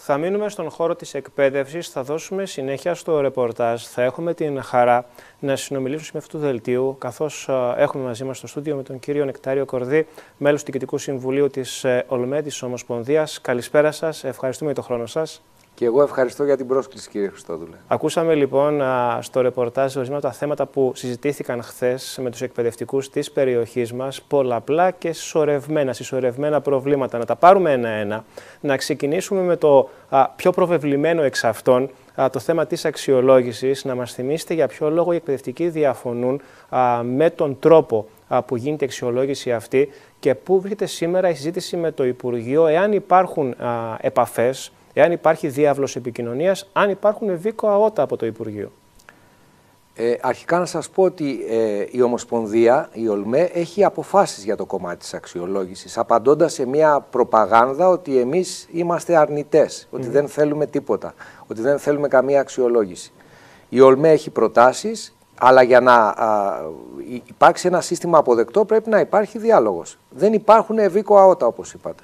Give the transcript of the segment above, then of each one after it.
Θα μείνουμε στον χώρο της εκπαίδευσης, θα δώσουμε συνέχεια στο ρεπορτάζ. Θα έχουμε την χαρά να συνομιλήσουμε με αυτού του δελτίου, καθώς έχουμε μαζί μας στο στούντιο με τον κύριο Νεκτάριο Κορδί, μέλος του Διοικητικού Συμβουλίου της ΟΛΜΕ, της Ομοσπονδίας. Καλησπέρα σας, ευχαριστούμε για τον χρόνο σας. Και εγώ ευχαριστώ για την πρόσκληση, κύριε Χριστόδουλε. Ακούσαμε λοιπόν στο ρεπορτάζ ορισμένα τα θέματα που συζητήθηκαν χθες με τους εκπαιδευτικούς της περιοχής μας, πολλαπλά και συσσωρευμένα προβλήματα. Να τα πάρουμε ένα-ένα, να ξεκινήσουμε με το πιο προβεβλημένο εξ αυτών, το θέμα της αξιολόγησης. Να μας θυμίσετε για ποιο λόγο οι εκπαιδευτικοί διαφωνούν με τον τρόπο που γίνεται η αξιολόγηση αυτή και πού βρίσκεται σήμερα η συζήτηση με το Υπουργείο, εάν υπάρχουν επαφές, εάν υπάρχει διάβλος επικοινωνίας, αν υπάρχουν βίκο αότα από το Υπουργείο. Αρχικά να σας πω ότι η Ομοσπονδία, η ΟΛΜΕ, έχει αποφάσεις για το κομμάτι της αξιολόγησης, απαντώντας σε μια προπαγάνδα ότι εμείς είμαστε αρνητές, ότι δεν θέλουμε τίποτα, ότι δεν θέλουμε καμία αξιολόγηση. Η ΟΛΜΕ έχει προτάσεις, αλλά για να υπάρξει ένα σύστημα αποδεκτό πρέπει να υπάρχει διάλογος. Δεν υπάρχουν βίκο αότα, όπως είπατε.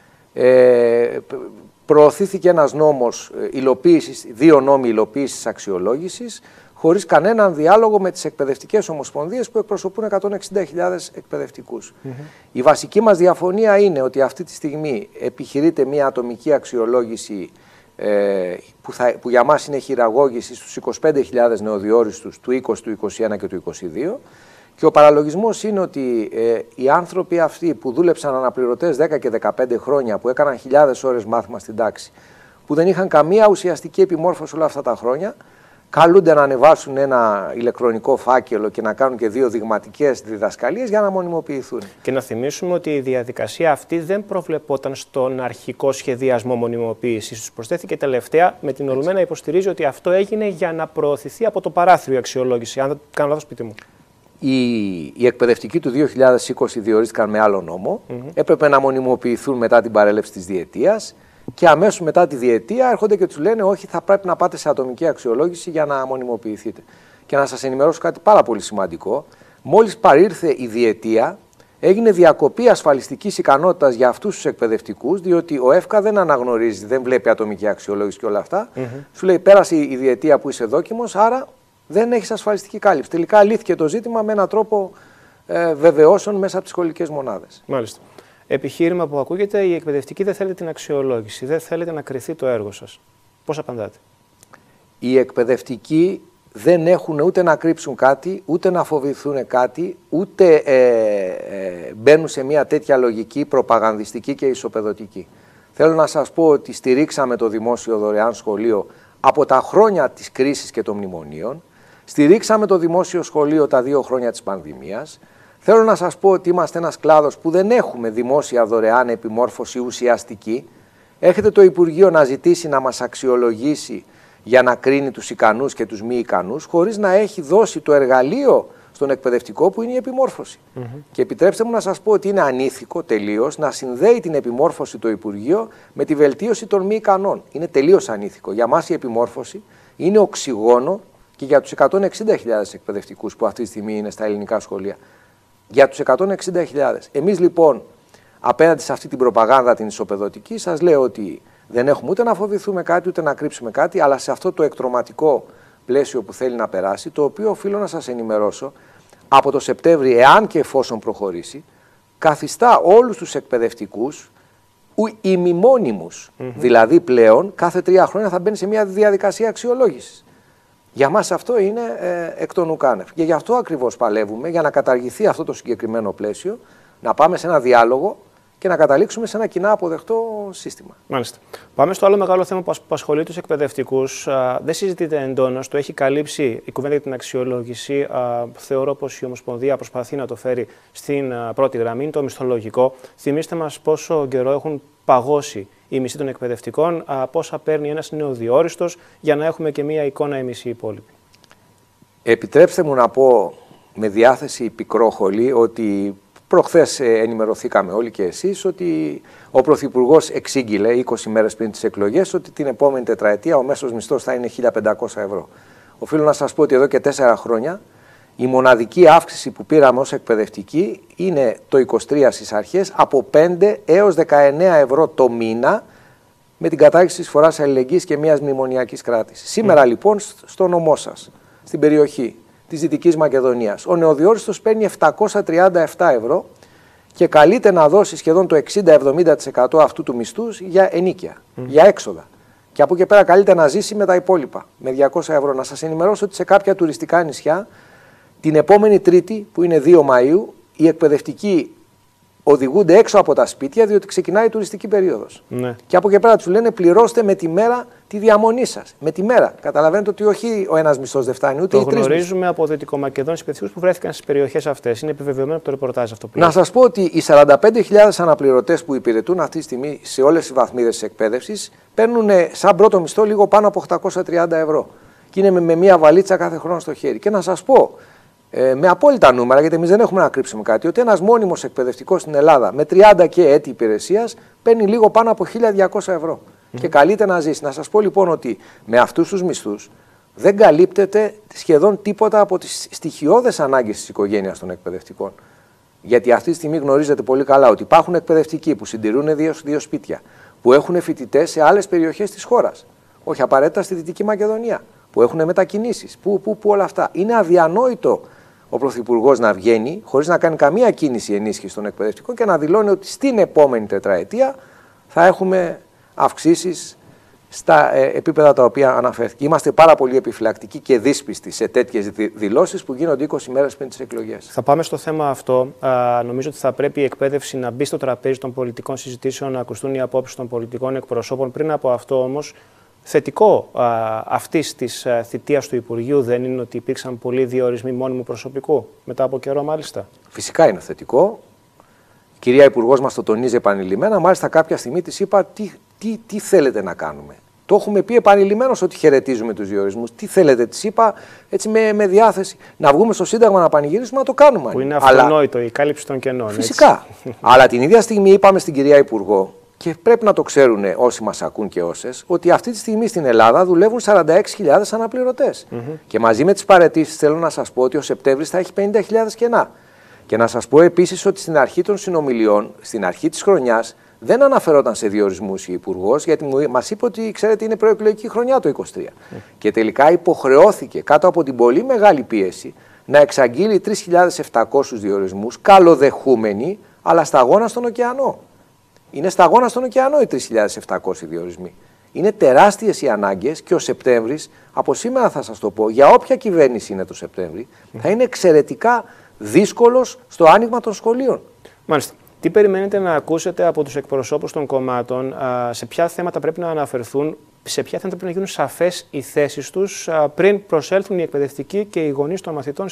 Προωθήθηκε ένας νόμος υλοποίησης, δύο νόμοι υλοποίησης αξιολόγησης, χωρίς κανέναν διάλογο με τις εκπαιδευτικές ομοσπονδίες που εκπροσωπούν 160.000 εκπαιδευτικούς. Η βασική μας διαφωνία είναι ότι αυτή τη στιγμή επιχειρείται μια ατομική αξιολόγηση που για μας είναι χειραγώγηση στους 25.000 νεοδιόριστους του 20, του 21 και του 22. Και ο παραλογισμός είναι ότι οι άνθρωποι αυτοί που δούλεψαν αναπληρωτές 10 και 15 χρόνια, που έκαναν χιλιάδες ώρες μάθημα στην τάξη, που δεν είχαν καμία ουσιαστική επιμόρφωση όλα αυτά τα χρόνια, καλούνται να ανεβάσουν ένα ηλεκτρονικό φάκελο και να κάνουν και 2 δειγματικές διδασκαλίες για να μονιμοποιηθούν. Και να θυμίσουμε ότι η διαδικασία αυτή δεν προβλεπόταν στον αρχικό σχεδιασμό μονιμοποίησης. Τους προσθέθηκε τελευταία με την ΟΛΜΕ να υποστηρίζει ότι αυτό έγινε για να προωθηθεί από το παράθυρο η αξιολόγηση. Αν δεν κάνω λάθος, πείτε μου. Οι εκπαιδευτικοί του 2020 διορίστηκαν με άλλο νόμο, έπρεπε να μονιμοποιηθούν μετά την παρέλευση της διετίας και αμέσως μετά τη διετία έρχονται και τους λένε όχι, θα πρέπει να πάτε σε ατομική αξιολόγηση για να μονιμοποιηθείτε. Και να σας ενημερώσω κάτι πάρα πολύ σημαντικό, μόλις παρήρθε η διετία έγινε διακοπή ασφαλιστικής ικανότητας για αυτούς τους εκπαιδευτικούς, διότι ο ΕΦΚΑ δεν αναγνωρίζει, δεν βλέπει ατομική αξιολόγηση και όλα αυτά. Σου λέει πέρασε η διετία που είσαι δόκιμος, άρα δεν έχεις ασφαλιστική κάλυψη. Τελικά λύθηκε το ζήτημα με έναν τρόπο βεβαιώσεων μέσα από τις σχολικές μονάδες. Μάλιστα. Επιχείρημα που ακούγεται, οι εκπαιδευτικοί δεν θέλετε την αξιολόγηση, δεν θέλετε να κριθεί το έργο σας. Πώς απαντάτε? Οι εκπαιδευτικοί δεν έχουν ούτε να κρύψουν κάτι, ούτε να φοβηθούν κάτι, ούτε μπαίνουν σε μια τέτοια λογική προπαγανδιστική και ισοπεδωτική. Θέλω να σας πω ότι στηρίξαμε το δημόσιο δωρεάν σχολείο από τα χρόνια της κρίσης και των μνημονίων. Στηρίξαμε το δημόσιο σχολείο τα 2 χρόνια της πανδημίας. Θέλω να σας πω ότι είμαστε ένας κλάδος που δεν έχουμε δημόσια δωρεάν επιμόρφωση ουσιαστική. Έχετε το Υπουργείο να ζητήσει να μας αξιολογήσει για να κρίνει τους ικανούς και τους μη ικανούς, χωρίς να έχει δώσει το εργαλείο στον εκπαιδευτικό που είναι η επιμόρφωση. Και επιτρέψτε μου να σας πω ότι είναι ανήθικο τελείως να συνδέει την επιμόρφωση το Υπουργείο με τη βελτίωση των μη ικανών. Είναι τελείως ανήθικο. Για μας η επιμόρφωση είναι οξυγόνο και για τους 160.000 εκπαιδευτικούς που αυτή τη στιγμή είναι στα ελληνικά σχολεία. Για τους 160.000. Εμείς λοιπόν απέναντι σε αυτή την προπαγάνδα την ισοπεδωτική σας λέω ότι δεν έχουμε ούτε να φοβηθούμε κάτι ούτε να κρύψουμε κάτι, αλλά σε αυτό το εκτρωματικό πλαίσιο που θέλει να περάσει, το οποίο οφείλω να σας ενημερώσω, από το Σεπτέμβρη, εάν και εφόσον προχωρήσει, καθιστά όλους τους εκπαιδευτικούς ημιμόνιμους. Δηλαδή πλέον κάθε 3 χρόνια θα μπαίνει σε μια διαδικασία αξιολόγησης. Για μας αυτό είναι εκ των ουκάνευ. Και γι' αυτό ακριβώς παλεύουμε, για να καταργηθεί αυτό το συγκεκριμένο πλαίσιο, να πάμε σε ένα διάλογο και να καταλήξουμε σε ένα κοινά αποδεκτό σύστημα. Μάλιστα. Πάμε στο άλλο μεγάλο θέμα που απασχολεί τους εκπαιδευτικούς. Δεν συζητείται εντόνως, το έχει καλύψει η κουβέντα για την αξιολόγηση. Θεωρώ πως η Ομοσπονδία προσπαθεί να το φέρει στην πρώτη γραμμή, το μισθολογικό. Θυμήστε μας πόσο καιρό έχουν παγώσει οι μισθοί των εκπαιδευτικών, πόσα παίρνει ένας νεοδιόριστος, για να έχουμε και μία εικόνα εμείς οι υπόλοιποι. Επιτρέψτε μου να πω με διάθεση πικρόχολη ότι προχθές ενημερωθήκαμε όλοι και εσείς ότι ο Πρωθυπουργός εξήγηλε 20 μέρες πριν τις εκλογές ότι την επόμενη τετραετία ο μέσος μισθός θα είναι 1.500 ευρώ. Οφείλω να σας πω ότι εδώ και 4 χρόνια η μοναδική αύξηση που πήραμε ως εκπαιδευτική είναι το 23 στις αρχές από 5 έως 19 ευρώ το μήνα με την κατάργηση της φοράς αλληλεγγύης και μιας μνημονιακής κράτησης. Σήμερα λοιπόν στο νομό σας, στην περιοχή της Δυτικής Μακεδονίας, ο νεοδιόριστος παίρνει 737 ευρώ και καλείται να δώσει σχεδόν το 60-70% αυτού του μισθού για ενίκεια, για έξοδα. Και από εκεί πέρα καλείται να ζήσει με τα υπόλοιπα, με 200 ευρώ. Να σας ενημερώσω ότι σε κάποια τουριστικά νησιά, την επόμενη Τρίτη, που είναι 2 Μαΐου, οι εκπαιδευτικοί οδηγούνται έξω από τα σπίτια, διότι ξεκινάει η τουριστική περίοδος. Ναι. Και από εκεί πέρα τους λένε πληρώστε με τη μέρα τη διαμονή σας. Με τη μέρα. Καταλαβαίνετε ότι όχι ο ένας μισθός δεν φτάνει, ούτε οι τρεις. Το γνωρίζουμε από δυτικομακεδόνες υπευθύνους που βρέθηκαν στις περιοχές αυτές. Είναι επιβεβαιωμένο από το ρεπορτάζ αυτό που Να σας πω ότι οι 45.000 αναπληρωτές που υπηρετούν αυτή τη στιγμή σε όλες τις βαθμίδες της εκπαίδευσης παίρνουν σαν πρώτο μισθό λίγο πάνω από 830 ευρώ. Και είναι με μια βαλίτσα κάθε χρόνο στο χέρι. Και να σας πω, με απόλυτα νούμερα, γιατί εμείς δεν έχουμε να κρύψουμε κάτι, ότι ένας μόνιμος εκπαιδευτικός στην Ελλάδα με 30 και έτη υπηρεσίας παίρνει λίγο πάνω από 1.200 ευρώ. Και καλείται να ζήσει. Να σας πω λοιπόν ότι με αυτούς τους μισθούς δεν καλύπτεται σχεδόν τίποτα από τις στοιχειώδες ανάγκες της οικογένειας των εκπαιδευτικών. Γιατί αυτή τη στιγμή γνωρίζετε πολύ καλά ότι υπάρχουν εκπαιδευτικοί που συντηρούν δύο σπίτια, που έχουν φοιτητές σε άλλες περιοχές της χώρας. Όχι απαραίτητα στη Δυτική Μακεδονία, που έχουν μετακινήσεις, που όλα αυτά. Είναι αδιανόητο ο Πρωθυπουργός να βγαίνει χωρίς να κάνει καμία κίνηση ενίσχυση των εκπαιδευτικών και να δηλώνει ότι στην επόμενη τετραετία θα έχουμε αυξήσεις στα επίπεδα τα οποία αναφέρθηκε. Είμαστε πάρα πολύ επιφυλακτικοί και δύσπιστοι σε τέτοιες δηλώσεις που γίνονται 20 μέρες πριν τις εκλογές. Θα πάμε στο θέμα αυτό. Νομίζω ότι θα πρέπει η εκπαίδευση να μπει στο τραπέζι των πολιτικών συζητήσεων, να ακουστούν οι απόψεις των πολιτικών εκπροσώπων. Πριν από αυτό όμως, θετικό αυτής της θητείας του Υπουργείου δεν είναι ότι υπήρξαν πολλοί διορισμοί μόνιμου προσωπικού, μετά από καιρό μάλιστα? Φυσικά είναι θετικό. Η κυρία Υπουργός μας το τονίζει επανειλημμένα. Μάλιστα, κάποια στιγμή της είπα τι θέλετε να κάνουμε. Το έχουμε πει επανειλημμένως ότι χαιρετίζουμε τους διορισμούς. Τι θέλετε, της είπα έτσι με διάθεση. Να βγούμε στο Σύνταγμα να πανηγυρίσουμε, να το κάνουμε. Που είναι αυτονόητο, η κάλυψη των κενών. Φυσικά. Αλλά την ίδια στιγμή είπαμε στην κυρία Υπουργό, και πρέπει να το ξέρουν όσοι μας ακούν και όσες, ότι αυτή τη στιγμή στην Ελλάδα δουλεύουν 46.000 αναπληρωτές. Και μαζί με τις παραιτήσεις θέλω να σας πω ότι ο Σεπτέμβρης θα έχει 50.000 κενά. Και να σας πω επίσης ότι στην αρχή των συνομιλιών, στην αρχή της χρονιάς, δεν αναφερόταν σε διορισμούς η Υπουργός, γιατί μας είπε ότι ξέρετε είναι προεκλογική χρονιά το 2023. Και τελικά υποχρεώθηκε κάτω από την πολύ μεγάλη πίεση να εξαγγείλει 3.700 διορισμούς, καλοδεχούμενοι, αλλά σταγόνα στον ωκεανό. Είναι σταγόνα στον ωκεανό οι 3.700 διορισμοί. Είναι τεράστιες οι ανάγκες και ο Σεπτέμβρης, από σήμερα θα σας το πω, για όποια κυβέρνηση είναι το Σεπτέμβρη, θα είναι εξαιρετικά δύσκολος στο άνοιγμα των σχολείων. Μάλιστα. Τι περιμένετε να ακούσετε από τους εκπροσώπους των κομμάτων, σε ποια θέματα πρέπει να αναφερθούν, σε ποια θέματα πρέπει να γίνουν σαφές οι θέσεις τους πριν προσέλθουν οι εκπαιδευτικοί και οι γονείς των μαθητών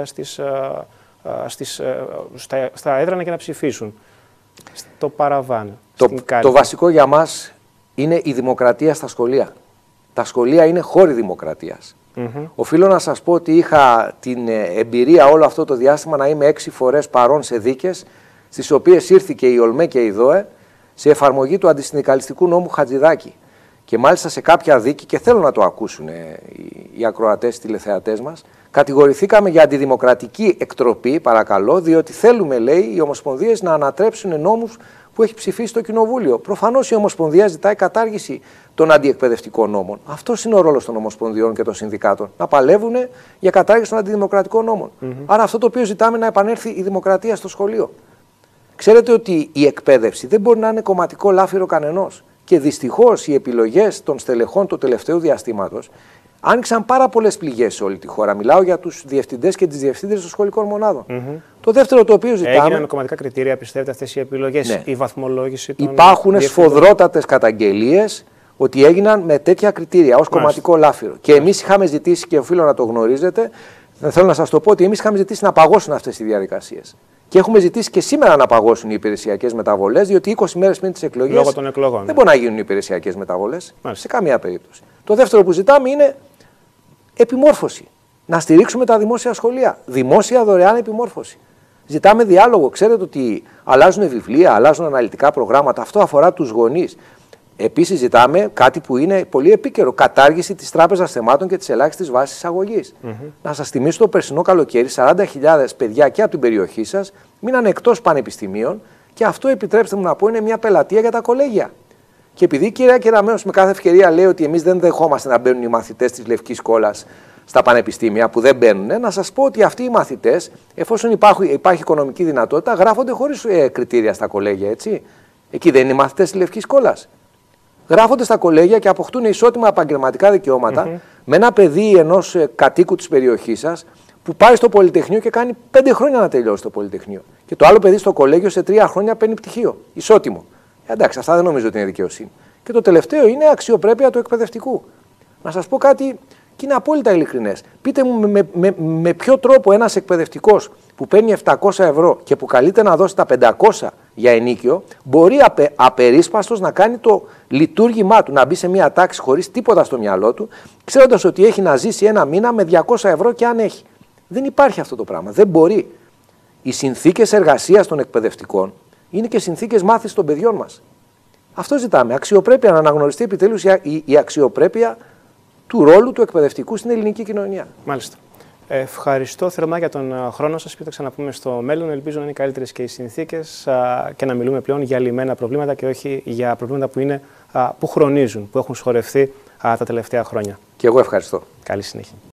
στα έδρανα και να ψηφίσουν? Στο παραβάν. Το βασικό για μας είναι η δημοκρατία στα σχολεία. Τα σχολεία είναι χώροι δημοκρατίας. Οφείλω να σας πω ότι είχα την εμπειρία όλο αυτό το διάστημα να είμαι 6 φορές παρόν σε δίκες, στις οποίες ήρθε και η ΟΛΜΕ και η ΔΟΕ σε εφαρμογή του αντισυνδικαλιστικού νόμου Χατζηδάκη. Και μάλιστα σε κάποια δίκη, και θέλω να το ακούσουν οι ακροατές, οι τηλεθεατές μας, κατηγορηθήκαμε για αντιδημοκρατική εκτροπή, παρακαλώ, διότι θέλουμε, λέει, οι ομοσπονδίες να ανατρέψουν νόμους που έχει ψηφίσει το Κοινοβούλιο. Προφανώς η Ομοσπονδία ζητάει κατάργηση των αντιεκπαιδευτικών νόμων. Αυτός είναι ο ρόλος των Ομοσπονδιών και των Συνδικάτων. Να παλεύουν για κατάργηση των αντιδημοκρατικών νόμων. Άρα αυτό το οποίο ζητάμε να επανέλθει η δημοκρατία στο σχολείο. Ξέρετε ότι η εκπαίδευση δεν μπορεί να είναι κομματικό λάφυρο κανενός. Και δυστυχώς οι επιλογές των στελεχών του τελευταίου διαστήματος άνοιξαν πάρα πολλές πληγές σε όλη τη χώρα. Μιλάω για τους διευθυντές και τις διευθύντριες των σχολικών μονάδων. Το δεύτερο το οποίο ζητάμε. Έγιναν με κομματικά κριτήρια, πιστεύετε, αυτές οι επιλογές, ναι. Η βαθμολόγηση των. Υπάρχουν σφοδρότατες καταγγελίες ότι έγιναν με τέτοια κριτήρια ως κομματικό λάφυρο. Και εμείς είχαμε ζητήσει, και οφείλω να το γνωρίζετε, θέλω να σας το πω ότι εμείς είχαμε ζητήσει να παγώσουν αυτές οι διαδικασίες. Και έχουμε ζητήσει και σήμερα να παγώσουν οι υπηρεσιακές μεταβολές, διότι 20 μέρες πριν τις εκλογές λόγω των εκλογών, δεν μπορεί να γίνουν οι υπηρεσιακές μεταβολές σε καμία περίπτωση. Το δεύτερο που ζητάμε είναι επιμόρφωση. Να στηρίξουμε τα δημόσια σχολεία. Δημόσια δωρεάν επιμόρφωση. Ζητάμε διάλογο. Ξέρετε ότι αλλάζουν βιβλία, αλλάζουν αναλυτικά προγράμματα. Αυτό αφορά τους γονείς. Επίσης, ζητάμε κάτι που είναι πολύ επίκαιρο. Κατάργηση της Τράπεζας Θεμάτων και της ελάχιστης βάσης εισαγωγής. Να σας θυμίσω το περσινό καλοκαίρι, 40.000 παιδιά και από την περιοχή σας μείναν εκτός πανεπιστημίων και αυτό, επιτρέψτε μου να πω, είναι μια πελατεία για τα κολέγια. Και επειδή η κυρία Κεραμέως με κάθε ευκαιρία λέει ότι εμείς δεν δεχόμαστε να μπαίνουν οι μαθητές της Λευκής Σκόλας στα πανεπιστήμια, που δεν μπαίνουν, να σας πω ότι αυτοί οι μαθητές, εφόσον υπάρχει οικονομική δυνατότητα, γράφονται χωρίς κριτήρια στα κολέγια, έτσι. Εκεί δεν είναι οι μαθητές της Λευκής Σκόλας. Γράφονται στα κολέγια και αποκτούν ισότιμα επαγγελματικά δικαιώματα με ένα παιδί ενός κατοίκου της περιοχής σας που πάει στο Πολυτεχνείο και κάνει 5 χρόνια να τελειώσει το Πολυτεχνείο. Και το άλλο παιδί στο κολέγιο σε 3 χρόνια παίρνει πτυχίο. Ισότιμο. Εντάξει, αυτά δεν νομίζω ότι είναι δικαιοσύνη. Και το τελευταίο είναι αξιοπρέπεια του εκπαιδευτικού. Να σας πω κάτι και είναι απόλυτα ειλικρινές. Πείτε μου με ποιο τρόπο ένας εκπαιδευτικός που παίρνει 700 ευρώ και που καλείται να δώσει τα 500 για ενίκιο, μπορεί απερίσπαστος να κάνει το λειτουργήμά του, να μπει σε μια τάξη χωρίς τίποτα στο μυαλό του, ξέροντας ότι έχει να ζήσει ένα μήνα με 200 ευρώ και αν έχει. Δεν υπάρχει αυτό το πράγμα. Δεν μπορεί. Οι συνθήκες εργασίας των εκπαιδευτικών είναι και συνθήκες μάθησης των παιδιών μας. Αυτό ζητάμε. Αξιοπρέπεια, να αναγνωριστεί επιτέλους η αξιοπρέπεια του ρόλου του εκπαιδευτικού στην ελληνική κοινωνία. Μάλιστα. Ευχαριστώ θερμά για τον χρόνο σας. Θα ξαναπούμε στο μέλλον. Ελπίζω να είναι καλύτερες και οι συνθήκες και να μιλούμε πλέον για λυμμένα προβλήματα και όχι για προβλήματα που χρονίζουν, που έχουν σωρευτεί τα τελευταία χρόνια. Και εγώ ευχαριστώ. Καλή συνέχεια.